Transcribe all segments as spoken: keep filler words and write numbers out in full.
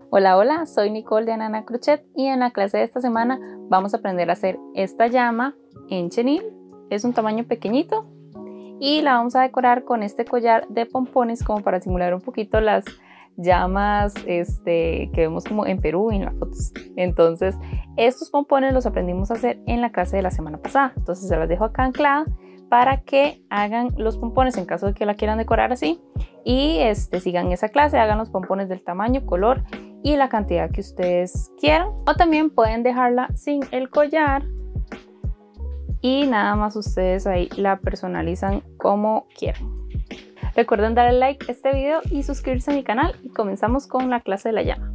Hola, hola, soy Nicole de Anana Crochet y en la clase de esta semana vamos a aprender a hacer esta llama en chenille. Es un tamaño pequeñito y la vamos a decorar con este collar de pompones como para simular un poquito las llamas este, que vemos como en Perú en las fotos. Entonces estos pompones los aprendimos a hacer en la clase de la semana pasada, entonces se las dejo acá anclada para que hagan los pompones en caso de que la quieran decorar así y este, sigan esa clase, hagan los pompones del tamaño, color y la cantidad que ustedes quieran, o también pueden dejarla sin el collar y nada más ustedes ahí la personalizan como quieran. Recuerden darle like a este video y suscribirse a mi canal y comenzamos con la clase de la llama.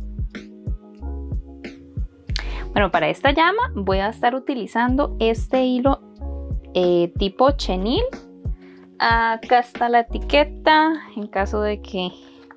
Bueno, para esta llama voy a estar utilizando este hilo eh, tipo chenille. Acá está la etiqueta en caso de que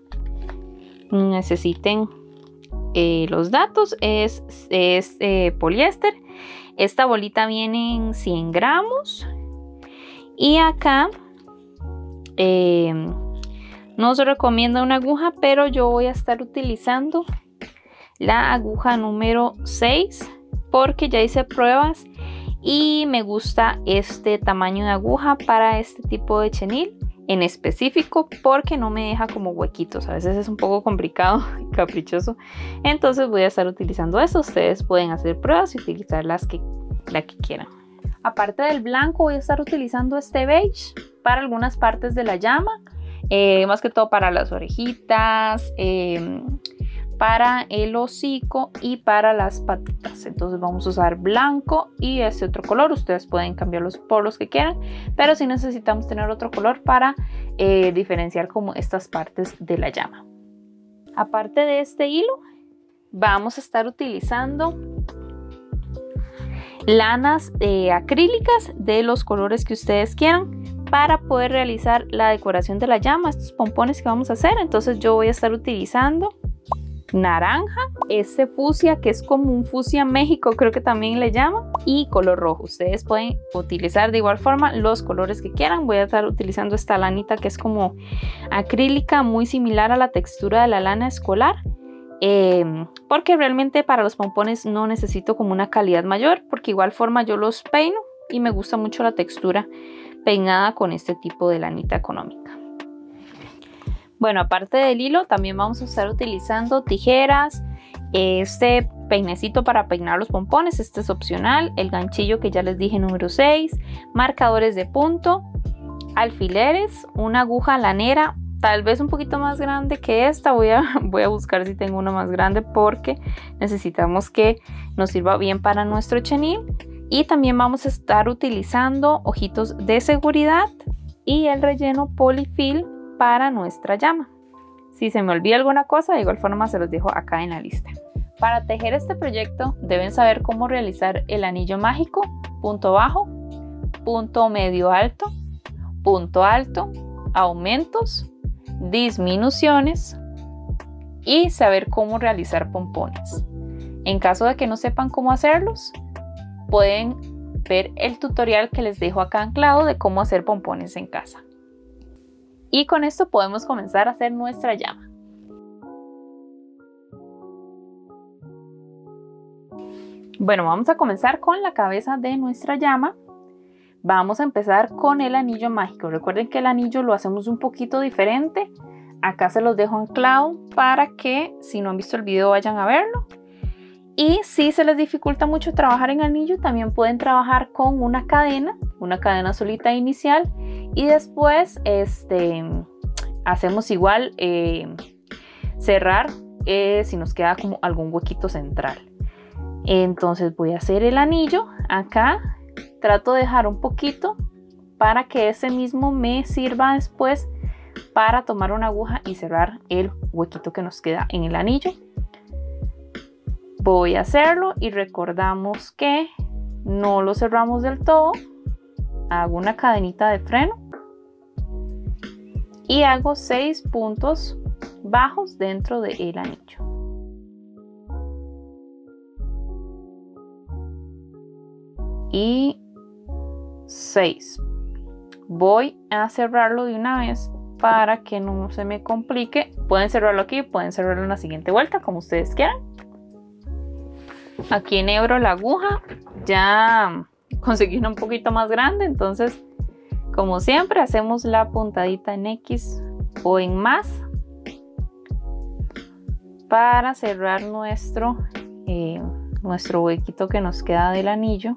necesiten eh, los datos. Es, es eh, poliéster. Esta bolita viene en cien gramos y acá eh, no se recomienda una aguja, pero yo voy a estar utilizando la aguja número seis porque ya hice pruebas y me gusta este tamaño de aguja para este tipo de chenille en específico porque no me deja como huequitos. A veces es un poco complicado y caprichoso, entonces voy a estar utilizando eso. Ustedes pueden hacer pruebas y utilizar las que, la que quieran. Aparte del blanco voy a estar utilizando este beige para algunas partes de la llama, eh, más que todo para las orejitas, eh, para el hocico y para las patitas. Entonces vamos a usar blanco y este otro color. Ustedes pueden cambiarlos por los que quieran, pero sí necesitamos tener otro color para eh, diferenciar como estas partes de la llama. Aparte de este hilo vamos a estar utilizando lanas eh, acrílicas de los colores que ustedes quieran para poder realizar la decoración de la llama, estos pompones que vamos a hacer. Entonces yo voy a estar utilizando naranja, este fucsia que es como un fucsia México, creo que también le llaman, y color rojo. Ustedes pueden utilizar de igual forma los colores que quieran. Voy a estar utilizando esta lanita que es como acrílica, muy similar a la textura de la lana escolar, eh, porque realmente para los pompones no necesito como una calidad mayor, porque igual forma yo los peino y me gusta mucho la textura peinada con este tipo de lanita económica. Bueno, aparte del hilo también vamos a estar utilizando tijeras, este peinecito para peinar los pompones, este es opcional, el ganchillo que ya les dije número seis, marcadores de punto, alfileres, una aguja lanera, tal vez un poquito más grande que esta. Voy a, voy a buscar si tengo una más grande porque necesitamos que nos sirva bien para nuestro chenille. Y también vamos a estar utilizando ojitos de seguridad y el relleno polifil para nuestra llama. Si se me olvida alguna cosa, de igual forma se los dejo acá en la lista. Para tejer este proyecto deben saber cómo realizar el anillo mágico, punto bajo, punto medio alto, punto alto, aumentos, disminuciones y saber cómo realizar pompones. En caso de que no sepan cómo hacerlos, pueden ver el tutorial que les dejo acá anclado de cómo hacer pompones en casa. Y con esto podemos comenzar a hacer nuestra llama. Bueno, vamos a comenzar con la cabeza de nuestra llama. Vamos a empezar con el anillo mágico. Recuerden que el anillo lo hacemos un poquito diferente. Acá se los dejo anclado para que si no han visto el video vayan a verlo. Y si se les dificulta mucho trabajar en anillo, también pueden trabajar con una cadena, una cadena solita inicial. Y después este, hacemos igual eh, cerrar eh, si nos queda como algún huequito central. Entonces voy a hacer el anillo acá. Trato de dejar un poquito para que ese mismo me sirva después para tomar una aguja y cerrar el huequito que nos queda en el anillo. Voy a hacerlo y recordamos que no lo cerramos del todo. Hago una cadenita de freno y hago seis puntos bajos dentro del anillo. Y seis. Voy a cerrarlo de una vez para que no se me complique. Pueden cerrarlo aquí, pueden cerrarlo en la siguiente vuelta, como ustedes quieran. Aquí enhebro la aguja, ya conseguí una un poquito más grande, entonces como siempre hacemos la puntadita en X o en más para cerrar nuestro, eh, nuestro huequito que nos queda del anillo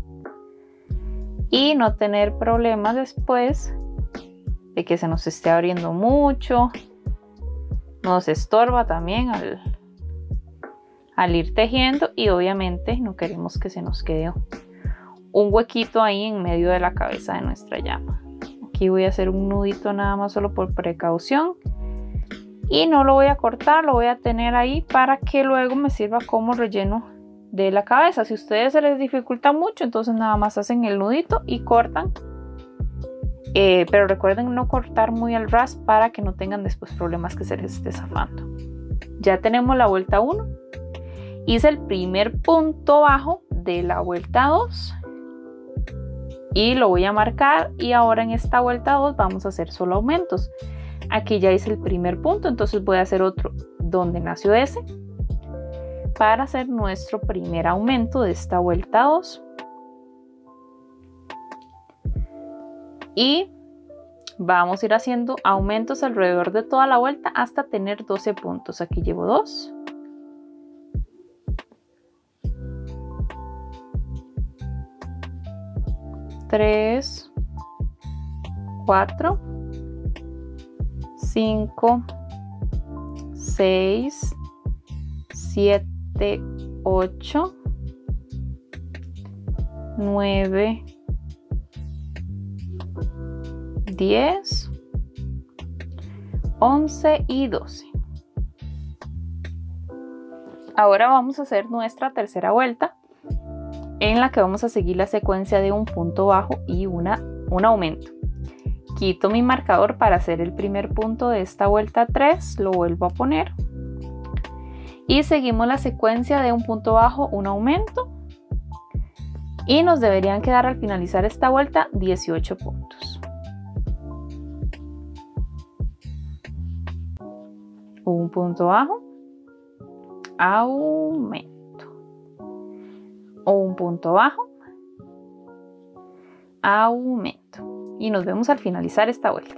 y no tener problemas después de que se nos esté abriendo mucho. Nos estorba también al, al ir tejiendo y obviamente no queremos que se nos quede un huequito ahí en medio de la cabeza de nuestra llama. Aquí voy a hacer un nudito nada más solo por precaución y no lo voy a cortar, lo voy a tener ahí para que luego me sirva como relleno de la cabeza. Si a ustedes se les dificulta mucho, entonces nada más hacen el nudito y cortan, eh, pero recuerden no cortar muy al ras para que no tengan después problemas que se les esté zafando. Ya tenemos la vuelta uno, hice el primer punto bajo de la vuelta dos y lo voy a marcar, y ahora en esta vuelta dos vamos a hacer solo aumentos. Aquí ya hice el primer punto, entonces voy a hacer otro donde nació ese para hacer nuestro primer aumento de esta vuelta dos. Y vamos a ir haciendo aumentos alrededor de toda la vuelta hasta tener doce puntos. Aquí llevo dos. tres, cuatro, cinco, seis, siete, ocho, nueve, diez, once y doce. Ahora vamos a hacer nuestra tercera vuelta, en la que vamos a seguir la secuencia de un punto bajo y una, un aumento. Quito mi marcador para hacer el primer punto de esta vuelta tres, lo vuelvo a poner y seguimos la secuencia de un punto bajo, un aumento, y nos deberían quedar al finalizar esta vuelta dieciocho puntos. Un punto bajo, aumento, o un punto bajo, aumento, y nos vemos al finalizar esta vuelta.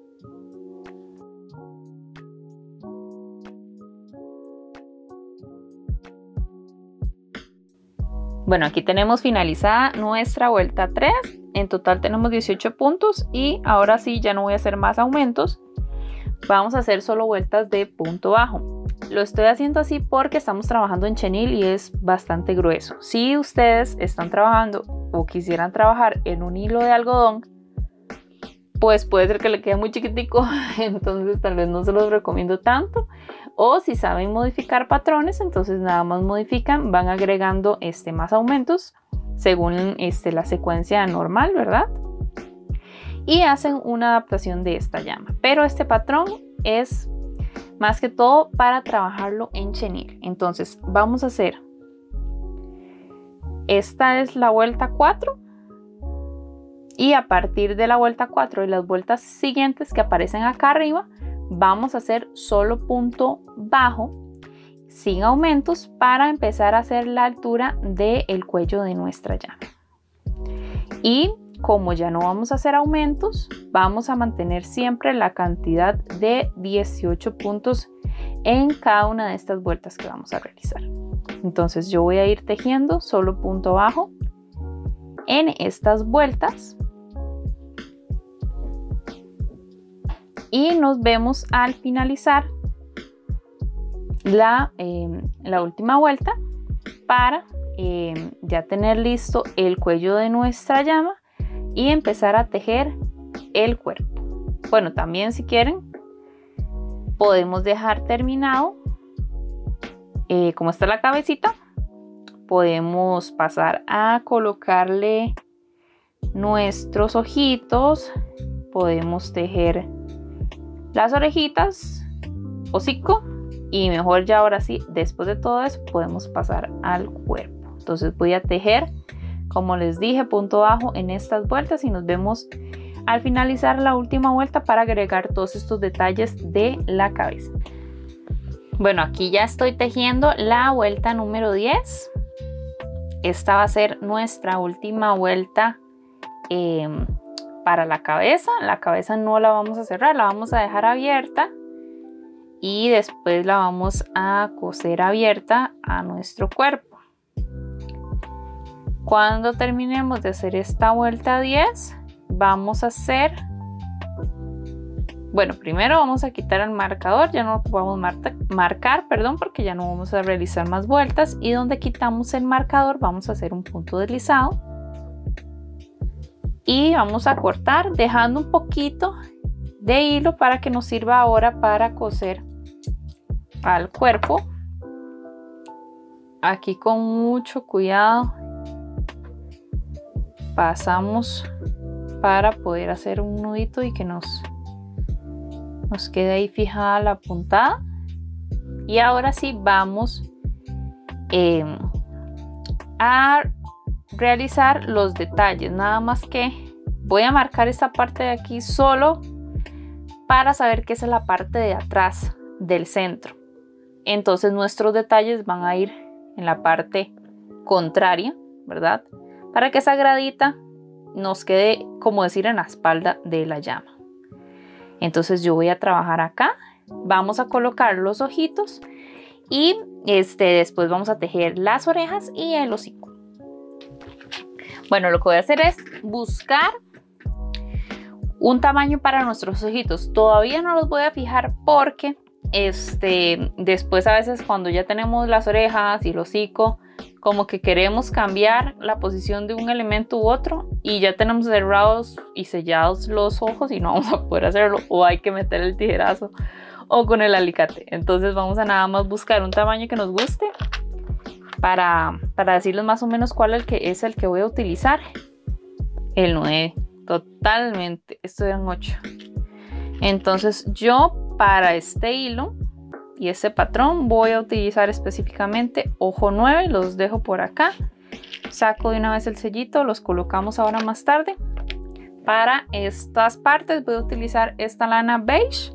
Bueno, aquí tenemos finalizada nuestra vuelta tres. En total tenemos dieciocho puntos y ahora sí ya no voy a hacer más aumentos. Vamos a hacer solo vueltas de punto bajo. Lo estoy haciendo así porque estamos trabajando en chenil y es bastante grueso. Si ustedes están trabajando o quisieran trabajar en un hilo de algodón, pues puede ser que le quede muy chiquitico, entonces tal vez no se los recomiendo tanto. O si saben modificar patrones, entonces nada más modifican, van agregando este, más aumentos según este, la secuencia normal, ¿verdad? Y hacen una adaptación de esta llama. Pero este patrón es más que todo para trabajarlo en chenil. Entonces vamos a hacer, esta es la vuelta cuatro. Y a partir de la vuelta cuatro y las vueltas siguientes que aparecen acá arriba, vamos a hacer solo punto bajo sin aumentos para empezar a hacer la altura del cuello de nuestra llama. Y como ya no vamos a hacer aumentos, vamos a mantener siempre la cantidad de dieciocho puntos en cada una de estas vueltas que vamos a realizar. Entonces yo voy a ir tejiendo solo punto bajo en estas vueltas. Y nos vemos al finalizar la, eh, la última vuelta para eh, ya tener listo el cuello de nuestra llama y empezar a tejer el cuerpo. Bueno, también si quieren podemos dejar terminado, eh, como está la cabecita, podemos pasar a colocarle nuestros ojitos, podemos tejer las orejitas, hocico, y mejor ya ahora sí, después de todo eso podemos pasar al cuerpo. Entonces voy a tejer, como les dije, punto bajo en estas vueltas y nos vemos al finalizar la última vuelta para agregar todos estos detalles de la cabeza. Bueno, aquí ya estoy tejiendo la vuelta número diez. Esta va a ser nuestra última vuelta eh, para la cabeza. La cabeza no la vamos a cerrar, la vamos a dejar abierta y después la vamos a coser abierta a nuestro cuerpo. Cuando terminemos de hacer esta vuelta diez, vamos a hacer, bueno, primero vamos a quitar el marcador, ya no lo podemos mar marcar, perdón, porque ya no vamos a realizar más vueltas, y donde quitamos el marcador vamos a hacer un punto deslizado y vamos a cortar dejando un poquito de hilo para que nos sirva ahora para coser al cuerpo. Aquí con mucho cuidado pasamos para poder hacer un nudito y que nos, nos quede ahí fijada la puntada. Y ahora sí vamos eh, a realizar los detalles. Nada más que voy a marcar esta parte de aquí solo para saber que esa es la parte de atrás del centro. Entonces nuestros detalles van a ir en la parte contraria, ¿verdad? Para que esa gradita nos quede, como decir, en la espalda de la llama. Entonces yo voy a trabajar acá, vamos a colocar los ojitos y este, después vamos a tejer las orejas y el hocico. Bueno, lo que voy a hacer es buscar un tamaño para nuestros ojitos. Todavía no los voy a fijar porque este, después a veces cuando ya tenemos las orejas y el hocico, como que queremos cambiar la posición de un elemento u otro y ya tenemos cerrados y sellados los ojos y no vamos a poder hacerlo, o hay que meter el tijerazo o con el alicate. Entonces vamos a nada más buscar un tamaño que nos guste para, para decirles más o menos cuál es el que, es el que voy a utilizar. El nueve, totalmente, esto eran ocho. Entonces yo para este hilo y este patrón voy a utilizar específicamente ojo nueve, los dejo por acá, saco de una vez el sellito, los colocamos ahora más tarde. Para estas partes voy a utilizar esta lana beige.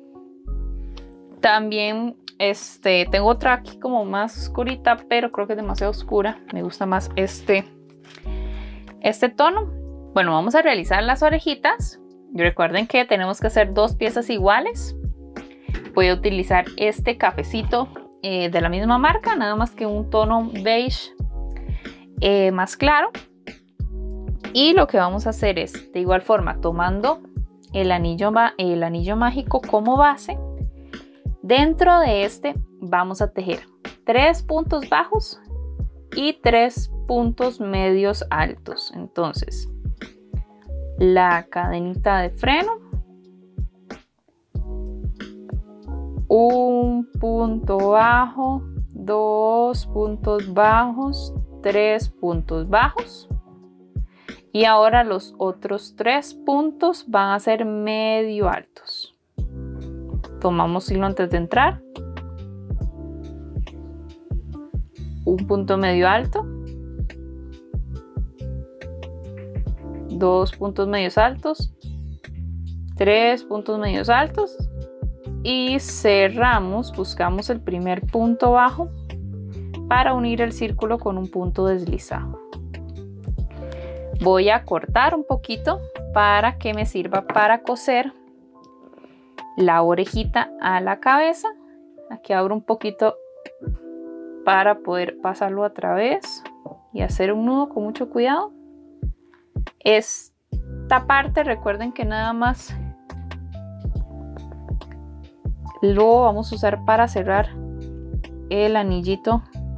También este, tengo otra aquí como más oscurita, pero creo que es demasiado oscura, me gusta más este, este tono. Bueno, vamos a realizar las orejitas. Recuerden que tenemos que hacer dos piezas iguales. Voy a utilizar este cafecito eh, de la misma marca, nada más que un tono beige eh, más claro. Y lo que vamos a hacer es, de igual forma, tomando el anillo, el anillo mágico como base, dentro de este vamos a tejer tres puntos bajos y tres puntos medios altos. Entonces, la cadenita de freno, un punto bajo, dos puntos bajos, tres puntos bajos, y ahora los otros tres puntos van a ser medio altos. Tomamos hilo antes de entrar, un punto medio alto, dos puntos medios altos, tres puntos medios altos y cerramos, buscamos el primer punto bajo para unir el círculo con un punto deslizado. Voy a cortar un poquito para que me sirva para coser la orejita a la cabeza. Aquí abro un poquito para poder pasarlo a través y hacer un nudo con mucho cuidado. Esta parte recuerden que nada más lo vamos a usar para cerrar el anillito,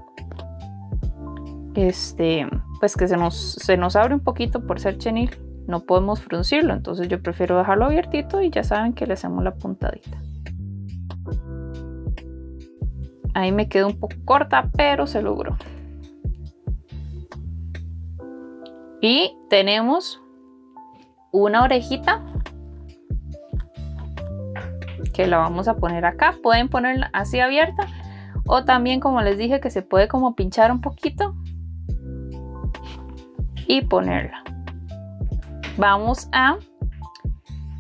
este pues que se nos, se nos abre un poquito por ser chenil, no podemos fruncirlo, entonces yo prefiero dejarlo abiertito y ya saben que le hacemos la puntadita. Ahí me quedó un poco corta, pero se logró. Y tenemos una orejita que la vamos a poner acá. Pueden ponerla así abierta o también, como les dije, que se puede como pinchar un poquito y ponerla. Vamos a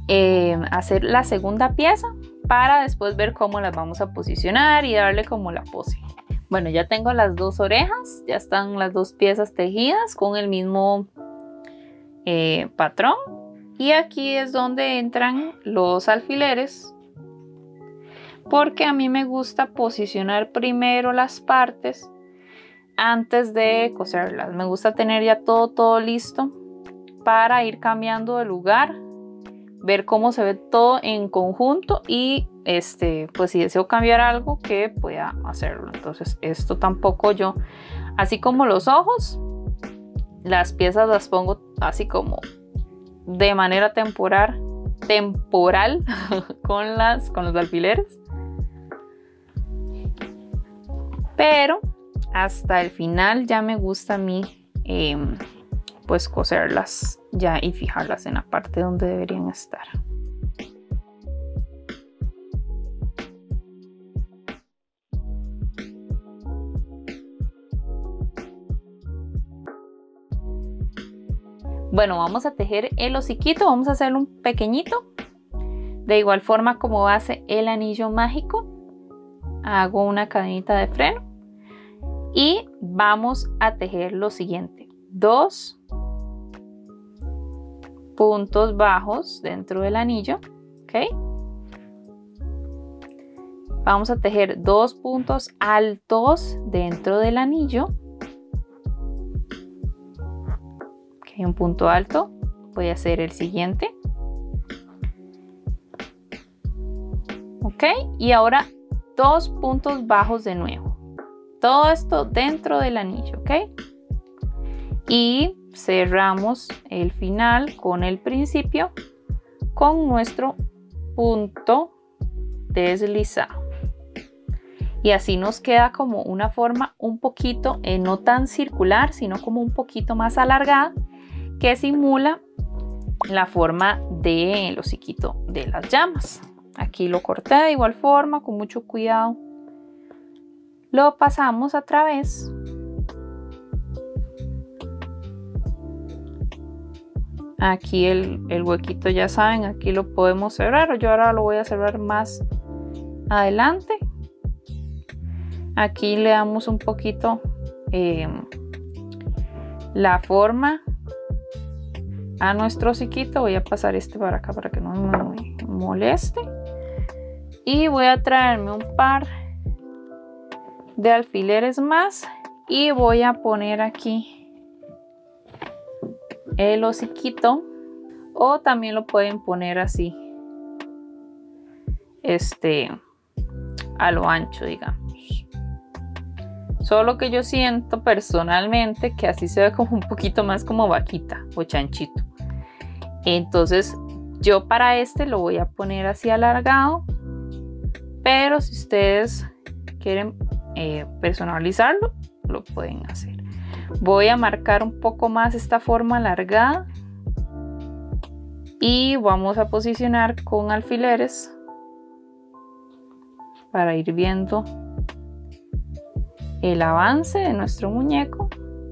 eh, hacer la segunda pieza para después ver cómo las vamos a posicionar y darle como la pose. Bueno, ya tengo las dos orejas, ya están las dos piezas tejidas con el mismo eh, patrón. Y aquí es donde entran los alfileres, porque a mí me gusta posicionar primero las partes antes de coserlas. Me gusta tener ya todo, todo listo para ir cambiando de lugar, ver cómo se ve todo en conjunto y este, pues si deseo cambiar algo que pueda hacerlo. Entonces esto tampoco yo, así como los ojos, las piezas las pongo así como de manera temporal, temporal con, las, con los alfileres. Pero hasta el final ya me gusta a mí eh, pues coserlas ya y fijarlas en la parte donde deberían estar. Bueno, vamos a tejer el hociquito, vamos a hacerlo un pequeñito. De igual forma como hace el anillo mágico, hago una cadenita de freno y vamos a tejer lo siguiente: dos puntos bajos dentro del anillo, ¿ok? Vamos a tejer dos puntos altos dentro del anillo. Un punto alto, voy a hacer el siguiente, ok, y ahora dos puntos bajos de nuevo, todo esto dentro del anillo, ok, y cerramos el final con el principio con nuestro punto deslizado y así nos queda como una forma un poquito eh, no tan circular, sino como un poquito más alargada, que simula la forma del hociquito de las llamas. Aquí lo corté de igual forma, con mucho cuidado. Lo pasamos a través. Aquí el, el huequito, ya saben, aquí lo podemos cerrar. Yo ahora lo voy a cerrar más adelante. Aquí le damos un poquito eh, la forma a nuestro hociquito. Voy a pasar este para acá para que no me moleste y voy a traerme un par de alfileres más y voy a poner aquí el hociquito, o también lo pueden poner así este a lo ancho, digamos, solo que yo siento personalmente que así se ve como un poquito más como vaquita o chanchito. Entonces yo para este lo voy a poner así alargado, pero si ustedes quieren eh, personalizarlo, lo pueden hacer. Voy a marcar un poco más esta forma alargada y vamos a posicionar con alfileres para ir viendo el avance de nuestro muñeco.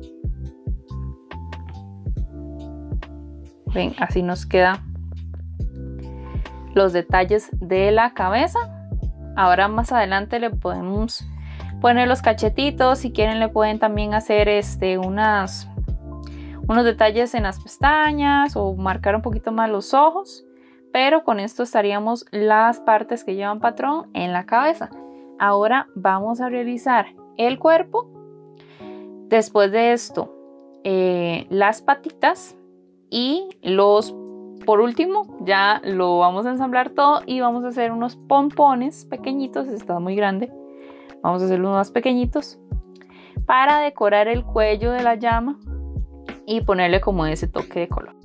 Ven, así nos quedan los detalles de la cabeza. Ahora más adelante le podemos poner los cachetitos. Si quieren le pueden también hacer este, unas, unos detalles en las pestañas o marcar un poquito más los ojos. Pero con esto estaríamos las partes que llevan patrón en la cabeza. Ahora vamos a realizar el cuerpo. Después de esto, eh, las patitas. Y los, por último, ya lo vamos a ensamblar todo y vamos a hacer unos pompones pequeñitos. Está muy grande, vamos a hacer unos más pequeñitos para decorar el cuello de la llama y ponerle como ese toque de color.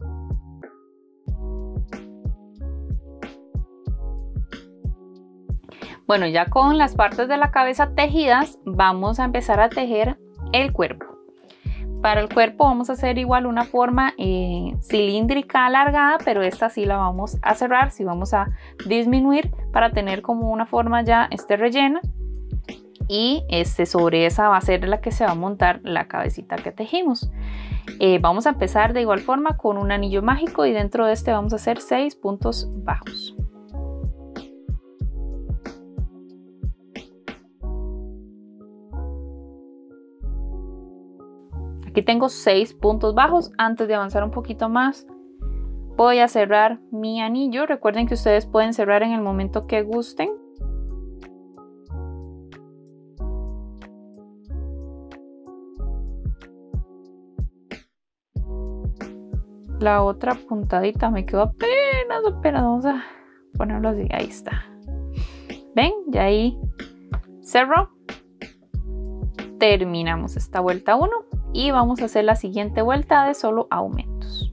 Bueno, ya con las partes de la cabeza tejidas, vamos a empezar a tejer el cuerpo. Para el cuerpo vamos a hacer igual una forma eh, cilíndrica alargada, pero esta sí la vamos a cerrar, sí vamos a disminuir para tener como una forma ya este rellena. y este, sobre esa va a ser la que se va a montar la cabecita que tejimos. Eh, vamos a empezar de igual forma con un anillo mágico y dentro de este vamos a hacer seis puntos bajos. Aquí tengo seis puntos bajos. Antes de avanzar un poquito más, voy a cerrar mi anillo. Recuerden que ustedes pueden cerrar en el momento que gusten. La otra puntadita me quedó apenas, apenas. Vamos a ponerlo así. Ahí está. ¿Ven? Ya ahí cerró. Terminamos esta vuelta uno y vamos a hacer la siguiente vuelta de solo aumentos.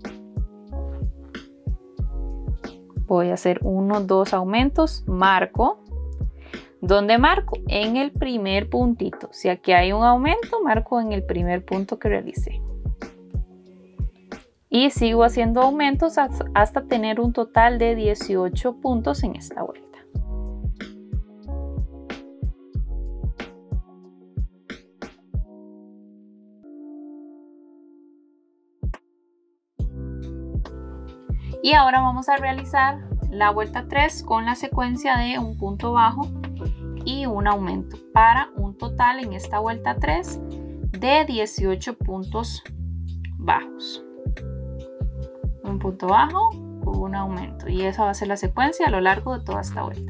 Voy a hacer uno, dos aumentos, marco. ¿Dónde marco? En el primer puntito. Si aquí hay un aumento, marco en el primer punto que realicé. Y sigo haciendo aumentos hasta tener un total de dieciocho puntos en esta vuelta. Y ahora vamos a realizar la vuelta tres con la secuencia de un punto bajo y un aumento para un total en esta vuelta tres de dieciocho puntos bajos. Un punto bajo, un aumento, y esa va a ser la secuencia a lo largo de toda esta vuelta.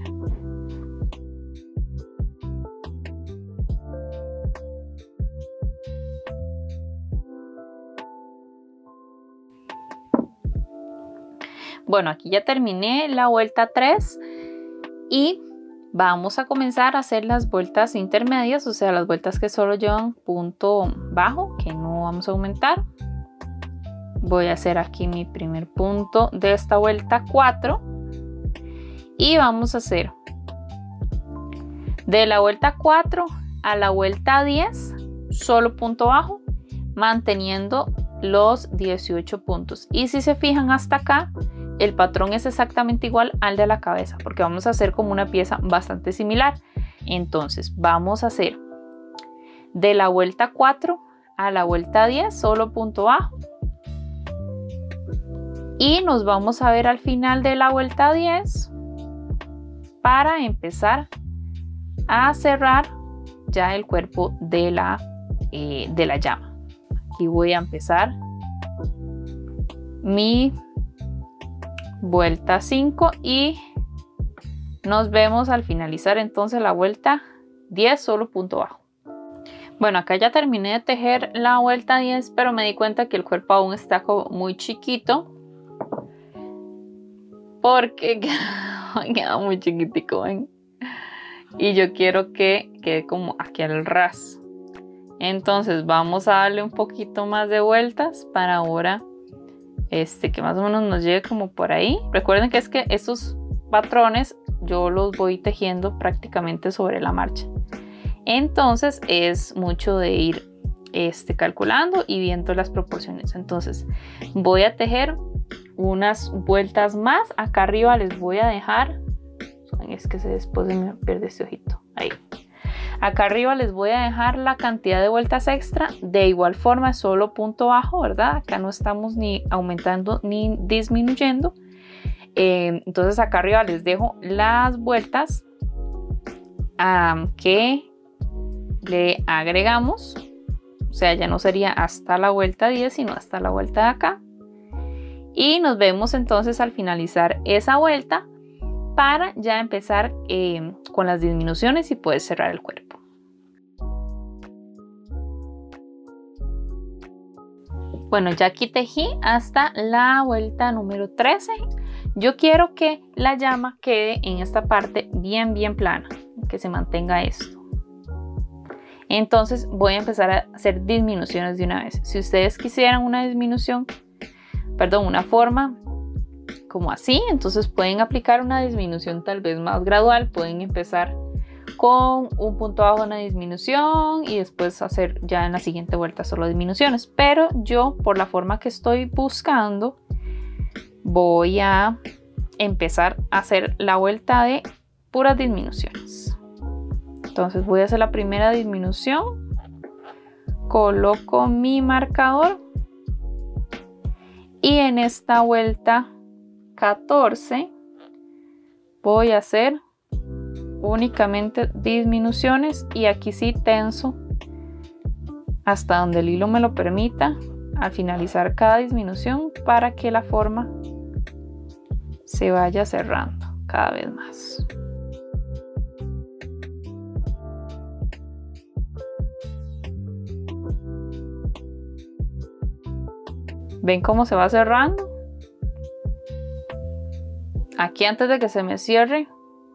Bueno, aquí ya terminé la vuelta tres y vamos a comenzar a hacer las vueltas intermedias, o sea, las vueltas que solo llevan punto bajo, que no vamos a aumentar. Voy a hacer aquí mi primer punto de esta vuelta cuatro y vamos a hacer de la vuelta cuatro a la vuelta diez solo punto bajo, manteniendo los dieciocho puntos. Y si se fijan hasta acá, el patrón es exactamente igual al de la cabeza, porque vamos a hacer como una pieza bastante similar. Entonces vamos a hacer de la vuelta cuatro a la vuelta diez solo punto bajo. Y nos vamos a ver al final de la vuelta diez para empezar a cerrar ya el cuerpo de la, eh, de la llama. Aquí voy a empezar mi vuelta cinco y nos vemos al finalizar entonces la vuelta diez solo punto bajo. Bueno, acá ya terminé de tejer la vuelta diez, pero me di cuenta que el cuerpo aún está como muy chiquito porque queda muy chiquitico, ¿ven? Y yo quiero que quede como aquí al ras. Entonces vamos a darle un poquito más de vueltas para ahora este, que más o menos nos llegue como por ahí. Recuerden que es que estos patrones yo los voy tejiendo prácticamente sobre la marcha. Entonces es mucho de ir este, calculando y viendo las proporciones. Entonces voy a tejer unas vueltas más. Acá arriba les voy a dejar, es que se después me pierde este ojito, ahí. Acá arriba les voy a dejar la cantidad de vueltas extra. De igual forma solo punto bajo, ¿verdad? Acá no estamos ni aumentando ni disminuyendo. Eh, entonces acá arriba les dejo las vueltas um, que le agregamos. O sea, ya no sería hasta la vuelta diez, sino hasta la vuelta de acá. Y nos vemos entonces al finalizar esa vuelta para ya empezar eh, con las disminuciones y poder cerrar el cuerpo. Bueno, ya aquí tejí hasta la vuelta número trece. Yo quiero que la llama quede en esta parte bien bien plana, que se mantenga esto. Entonces voy a empezar a hacer disminuciones de una vez. Si ustedes quisieran una disminución, perdón, una forma como así, entonces pueden aplicar una disminución tal vez más gradual. Pueden empezar con un punto bajo, una disminución, y después hacer ya en la siguiente vuelta solo disminuciones. Pero yo, por la forma que estoy buscando, voy a empezar a hacer la vuelta de puras disminuciones. Entonces voy a hacer la primera disminución, coloco mi marcador y en esta vuelta catorce voy a hacer únicamente disminuciones y aquí sí tenso hasta donde el hilo me lo permita al finalizar cada disminución para que la forma se vaya cerrando cada vez más. ¿Ven cómo se va cerrando? Aquí antes de que se me cierre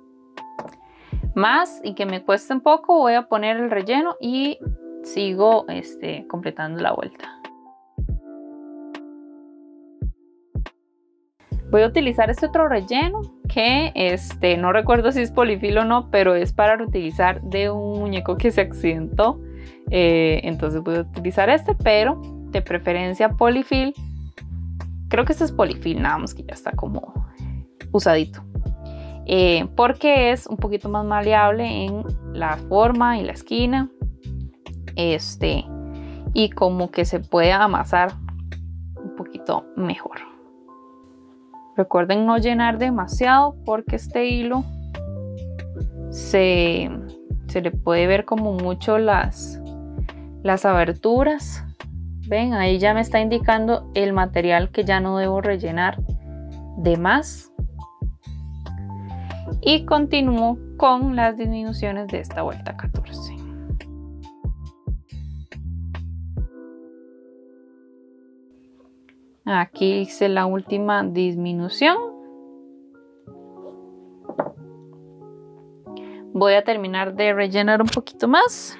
más y que me cueste un poco, voy a poner el relleno y sigo este, completando la vuelta. Voy a utilizar este otro relleno que este, no recuerdo si es polifil o no, pero es para reutilizar de un muñeco que se accidentó. Eh, entonces voy a utilizar este, pero de preferencia polifil. Creo que este es polifil, nada más que ya está como usadito. Eh, porque es un poquito más maleable en la forma y la esquina. Este, y como que se puede amasar un poquito mejor. Recuerden no llenar demasiado porque este hilo se, se le puede ver como mucho las, las aberturas. Ven, ahí ya me está indicando el material que ya no debo rellenar de más. Y continúo con las disminuciones de esta vuelta catorce. Aquí hice la última disminución. Voy a terminar de rellenar un poquito más.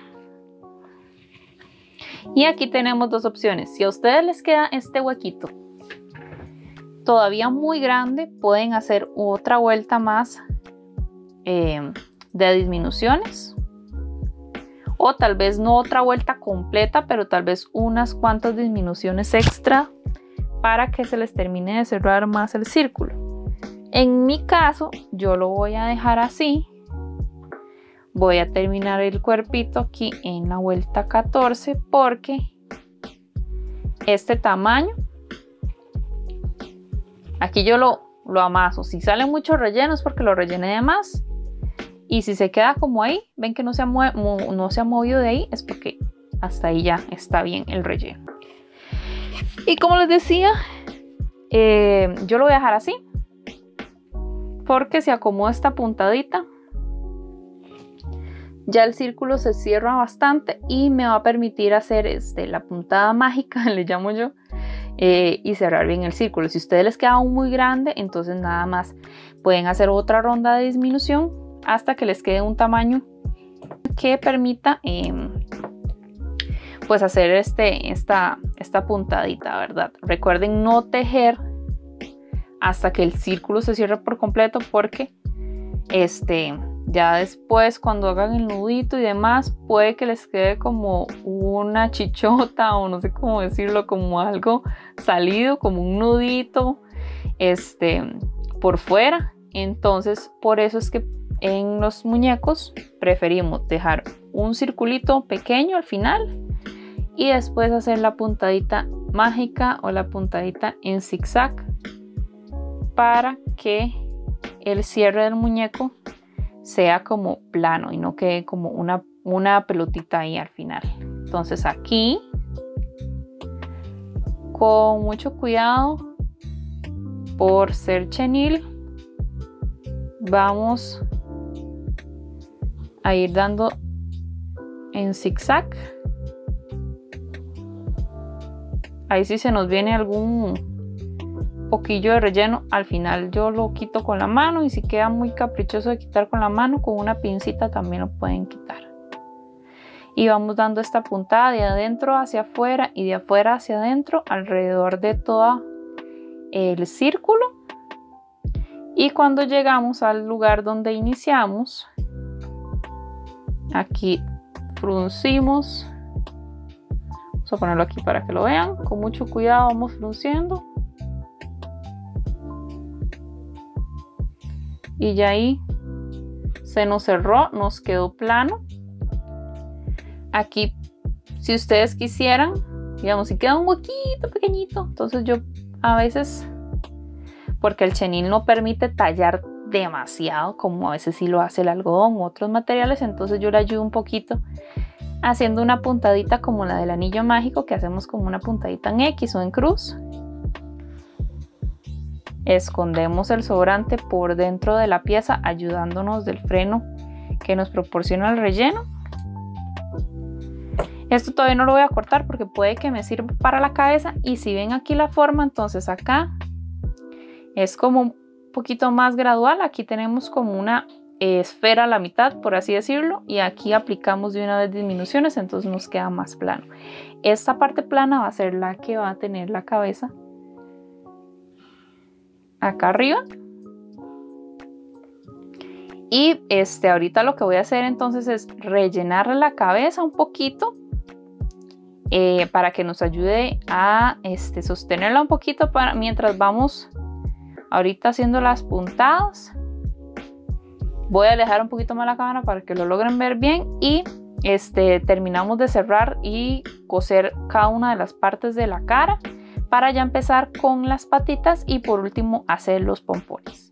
Y aquí tenemos dos opciones. Si a ustedes les queda este huequito todavía muy grande, pueden hacer otra vuelta más eh, de disminuciones. O tal vez no otra vuelta completa, pero tal vez unas cuantas disminuciones extra para que se les termine de cerrar más el círculo. En mi caso, yo lo voy a dejar así. Voy a terminar el cuerpito aquí en la vuelta catorce porque este tamaño, aquí yo lo, lo amaso. Si sale mucho relleno es porque lo rellené de más. Y si se queda como ahí, ven que no se ha, no se ha movido de ahí, es porque hasta ahí ya está bien el relleno. Y como les decía, eh, yo lo voy a dejar así porque se acomoda esta puntadita. Ya el círculo se cierra bastante y me va a permitir hacer este, la puntada mágica, le llamo yo, eh, y cerrar bien el círculo. Si a ustedes les queda aún muy grande, entonces nada más pueden hacer otra ronda de disminución hasta que les quede un tamaño que permita eh, pues hacer este, esta, esta puntadita, ¿verdad? Recuerden no tejer hasta que el círculo se cierre por completo porque este, ya después cuando hagan el nudito y demás puede que les quede como una chichota o no sé cómo decirlo, como algo salido, como un nudito este, por fuera. Entonces por eso es que en los muñecos preferimos dejar un circulito pequeño al final y después hacer la puntadita mágica o la puntadita en zigzag para que el cierre del muñeco sea como plano y no quede como una, una pelotita ahí al final. Entonces aquí con mucho cuidado por ser chenil vamos a ir dando en zigzag. Ahí si se nos viene algún poquillo de relleno, al final yo lo quito con la mano y si queda muy caprichoso de quitar con la mano, con una pincita también lo pueden quitar. Y vamos dando esta puntada de adentro hacia afuera y de afuera hacia adentro alrededor de todo el círculo. Y cuando llegamos al lugar donde iniciamos, aquí fruncimos. Vamos a ponerlo aquí para que lo vean. Con mucho cuidado vamos frunciendo. Y ya ahí se nos cerró, nos quedó plano. Aquí, si ustedes quisieran, digamos, si queda un huequito pequeñito, entonces yo a veces, porque el chenil no permite tallar demasiado, como a veces sí lo hace el algodón u otros materiales, entonces yo le ayudo un poquito haciendo una puntadita como la del anillo mágico, que hacemos como una puntadita en X o en cruz. Escondemos el sobrante por dentro de la pieza, ayudándonos del freno que nos proporciona el relleno. Esto todavía no lo voy a cortar porque puede que me sirva para la cabeza, y si ven aquí la forma, entonces acá es como un poquito más gradual. Aquí tenemos como una esfera a la mitad, por así decirlo, y aquí aplicamos de una vez disminuciones, entonces nos queda más plano. Esta parte plana va a ser la que va a tener la cabeza acá arriba. Y este, ahorita lo que voy a hacer entonces es rellenar la cabeza un poquito eh, para que nos ayude a este, sostenerla un poquito para, mientras vamos ahorita haciendo las puntadas. Voy a alejar un poquito más la cámara para que lo logren ver bien, y este, terminamos de cerrar y coser cada una de las partes de la cara para ya empezar con las patitas y por último hacer los pompones.